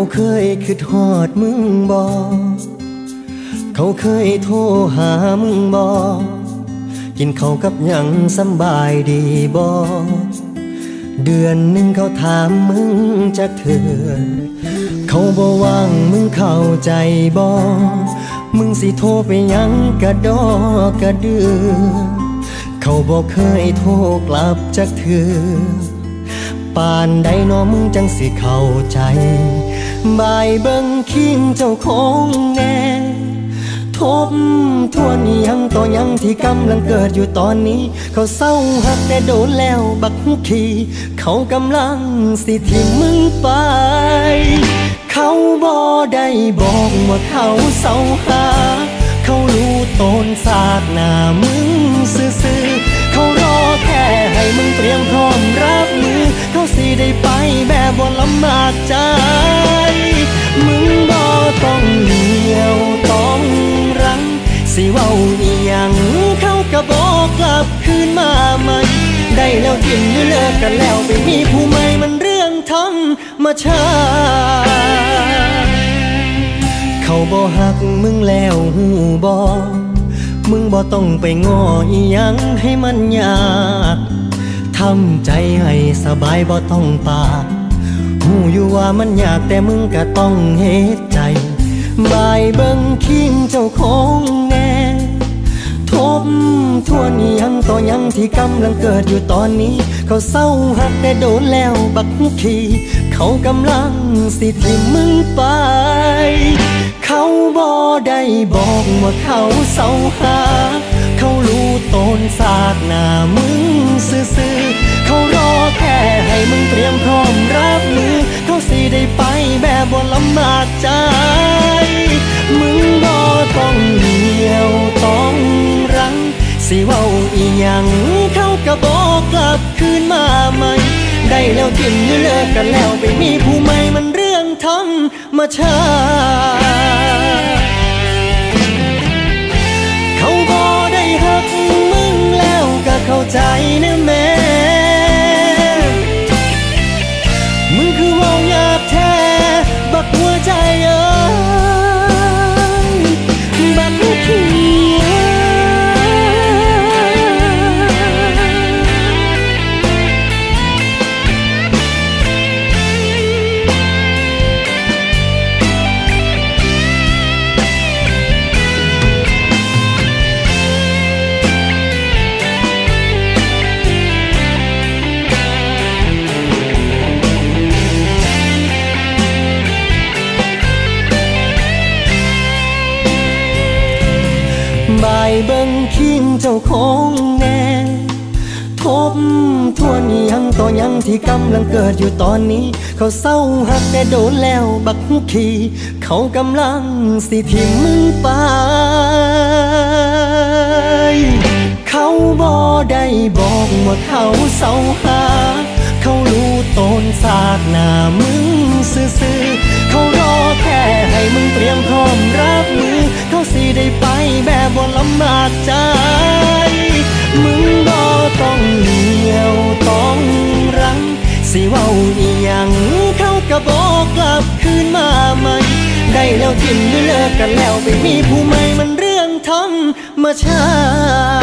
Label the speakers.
Speaker 1: เคยคิดฮอดมึงบ่เขาเคยโทรหามึงบ่กินข้าวกับหยังสำบายดีบ่เดือนหนึ่งเขาถามมึงจักเทื่อเขาบ่ว่างมึงเข้าใจบ่มึงสิโทรไปหยังกะดอกะเดือเขาบ่เคยโทรกลับจักเทื่อปานใดน้อมึงจังสิเข้าใจบ่ายเบิ่งคิงเจ้าของแน่ทบทวนยังต่อยังที่กำลังเกิดอยู่ตอนนี้เขาเศร้าหักแต่โดนแล้วบักขี้เขากำลังสิทิ้งมึงไปเขาบ่ได้บอกว่าเขาเศร้าหาเขารู้ตนศาสนามึงซื่อๆเขารอแค่ให้มึงเตรียมพร้อมรับมือเขาสิได้ไปแบบบ่ลำบากใจมึงบ่ต้องเหนียวต้องรั้งสิเว้าอีหยังเขาก็บอกกลับคืนมาใหม่ได้แล้วทิ้งหรือเลิกกันแล้วไปมีผู้ใหม่มันเรื่องธรรมชาติเขาบ่ฮักมึงแล้วหูบ่มึงบ่ต้องไปง้ออีหยังให้มันยากทำใจให้สบายบ่ต้องปากหูอยู่ว่ามันยากแต่มึงก็ต้องเฮ็ดใจบ่ายเบิ่งคิงเจ้าของแน่ทบทวนยังต่อยังที่กำลังเกิดอยู่ตอนนี้เขาเศร้าหักแต่โดนแล้วบักขี้เขากำลังสิทิ้งมึงไปเขาบ่ได้บอกว่าเขาเศร้าหาเขารู้ตนศาสนามึงซื่อๆเขารอแค่ให้มึงเตรียมพร้อมรับมือเขาสิได้ไปแบบบ่ลำบากใจมึงบ่ต้องเหนียวต้องรั้งสิเว้าอีหยังเขาก็บอกกลับคืนมาใหม่ได้แล้วทิ้งหรือเลิกกันแล้วไปมีผู้ใหม่มันเรื่องธรรมชาติเขาบ่ได้ฮักมึงแล้วก็เข้าใจนะแม่มึงคือเว้าหยาบแท้บักหัวใจบักขี้บ่ายเบิ่งคิงเจ้าของแน่ทบทวนยังต่อยังที่กำลังเกิดอยู่ตอนนี้เขาเศร้าหักแต่โดนแล้วบักขี้เขากำลังสิทิ้งมึงไปเขาบ่ได้บอกว่าเขาเศร้าหาเขารู้ตนศาสนามึงซื่อๆเขารอแค่ให้มึงเตรียมพร้อมรับมือเขาสิได้ไปแบบบ่ลำบากใจมึงบ่ต้องเหนียวต้องรั้งสิเว้าอีหยังเขาก็บอกกลับคืนมาใหม่ได้แล้วทิ้งหรือเลิกกันแล้วไปมีผู้ใหม่มันเรื่องธรรมชาติ